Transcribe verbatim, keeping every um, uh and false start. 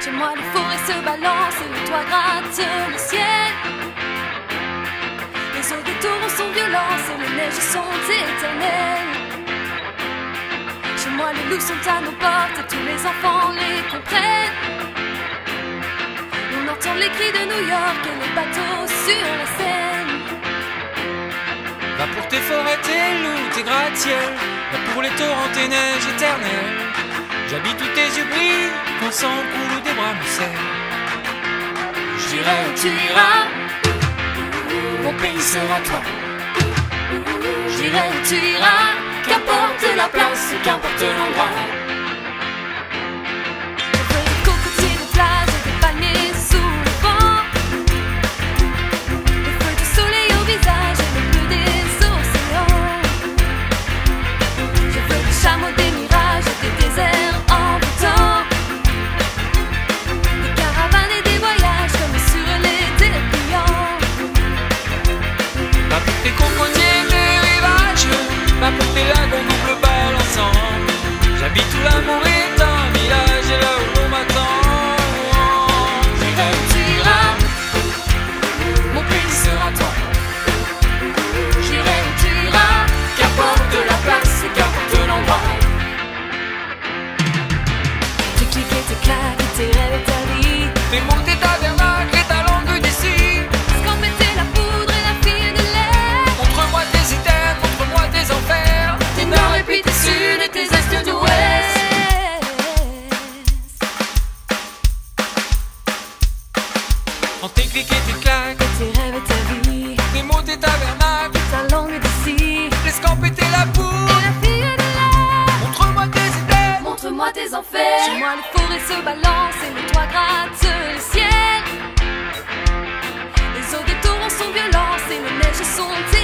Chez moi les forêts se balancent et le toit gratte le ciel. Les eaux des torrents sont violentes et les neiges sont éternelles. Chez moi les loups sont à nos portes et tous les enfants les comprennent. On entend les cris de New York et les bateaux sur la Seine. Va pour tes forêts, tes loups, tes gratte-ciel. Va pour les torrents, tes neiges éternelles. J'habite où tes yeux brillent, quand le sang coule ou des bras me serrent. J'irai où tu iras, mon pays sera toi. J'irai où tu iras, qu'importe la place, qu'importe l'endroit. Je veux des cocotiers de plage et des palmiers sous le vent. Le feu du soleil au visage et le bleu des océans. Je veux des chameaux, des mirages et des déserts en tout temps. Des caravanes et des voyages comme sur les dépliants. Va pour tes cocotiers, tes rivages. Va pour tes lagons double balançant. J'habite où l'amour est un village et là où l'on m'attend. J'irai où tu iras, mon pays sera toi. J'irai où tu iras, qu'importe la place et qu'importe l'endroit. Tes clics et tes claques, tes rêves et ta vie. Tes mots, tes tabernacles et ta langue d'ici. Scampetter la poudre et la fille de l'air. Montre-moi tes items, montre-moi tes enfers. Tes nord et puis tes sud et tes est d'ouest. En tes clics et tes claques, Tes rêves et ta vie, tes mots, tes tabernacles. ta langue d'ici. Laisse camper tes la Et poudre. la fille de l'air. Montre-moi tes items. Montre-moi tes enfers. Chez moi les forêts se balancent et le toit gratte le ciel. Les eaux des torrents sont violentes et les neiges sont